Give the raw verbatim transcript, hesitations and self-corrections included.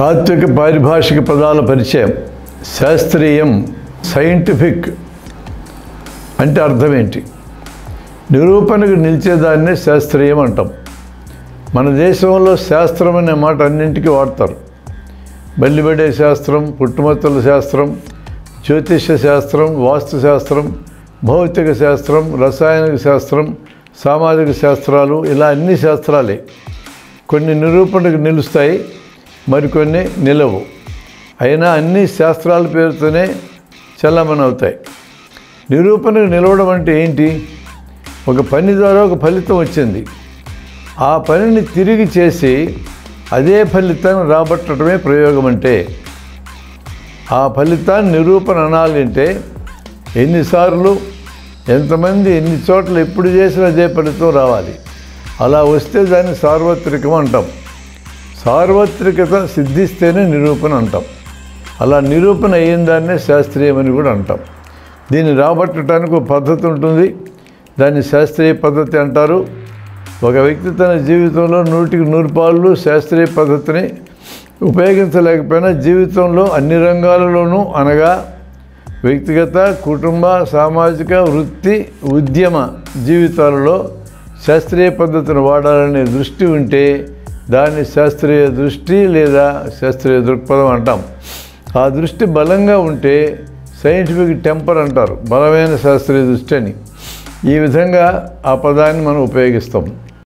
తాత్విక పారిభాషిక పదాల పరిచయం. శాస్త్రీయం, సైంటిఫిక్ అంటే అర్థం ఏంటి? నిరూపణకు నిలిచేదాన్నే శాస్త్రీయం అంటాం. మన దేశంలో శాస్త్రం అనే మాట అన్నింటికీ వాడతారు. బల్లిబడే శాస్త్రం, పుట్టుమచ్చల శాస్త్రం, జ్యోతిష శాస్త్రం, వాస్తు శాస్త్రం, భౌతిక శాస్త్రం, రసాయనిక శాస్త్రం, సామాజిక శాస్త్రాలు, ఇలా అన్ని శాస్త్రాలే. కొన్ని నిరూపణకు నిలుస్తాయి, మరికొన్ని నిలవు. అయినా అన్ని శాస్త్రాల పేరుతోనే చల్లమని అవుతాయి. నిరూపణకు నిలవడం అంటే ఏంటి? ఒక పని ద్వారా ఒక ఫలితం వచ్చింది, ఆ పనిని తిరిగి చేసి అదే ఫలితాన్ని రాబట్టడమే ప్రయోగం. అంటే ఆ ఫలితాన్ని నిరూపణ అనాలంటే ఎన్నిసార్లు, ఎంతమంది, ఎన్ని చోట్ల ఎప్పుడు చేసినా అదే ఫలితం రావాలి. అలా వస్తే దాన్ని సార్వత్రికం అంటాం. సార్వత్రికత సిద్ధిస్తేనే నిరూపణ అంటాం. అలా నిరూపణ అయిన దాన్నే శాస్త్రీయమని కూడా అంటాం. దీన్ని రాబట్టడానికి ఒక పద్ధతి ఉంటుంది, దాన్ని శాస్త్రీయ పద్ధతి అంటారు. ఒక వ్యక్తి తన జీవితంలో నూటికి నూరు పాళ్ళు శాస్త్రీయ పద్ధతిని ఉపయోగించలేకపోయినా జీవితంలో అన్ని రంగాలలోనూ, అనగా వ్యక్తిగత, కుటుంబ, సామాజిక, వృత్తి, ఉద్యమ జీవితాలలో శాస్త్రీయ పద్ధతిని వాడాలనే దృష్టి ఉంటే దాన్ని శాస్త్రీయ దృష్టి లేదా శాస్త్రీయ దృక్పథం అంటాం. ఆ దృష్టి బలంగా ఉంటే సైంటిఫిక్ టెంపర్ అంటారు, బలమైన శాస్త్రీయ దృష్టి అని. ఈ విధంగా ఆ పదాన్ని మనం ఉపయోగిస్తాం.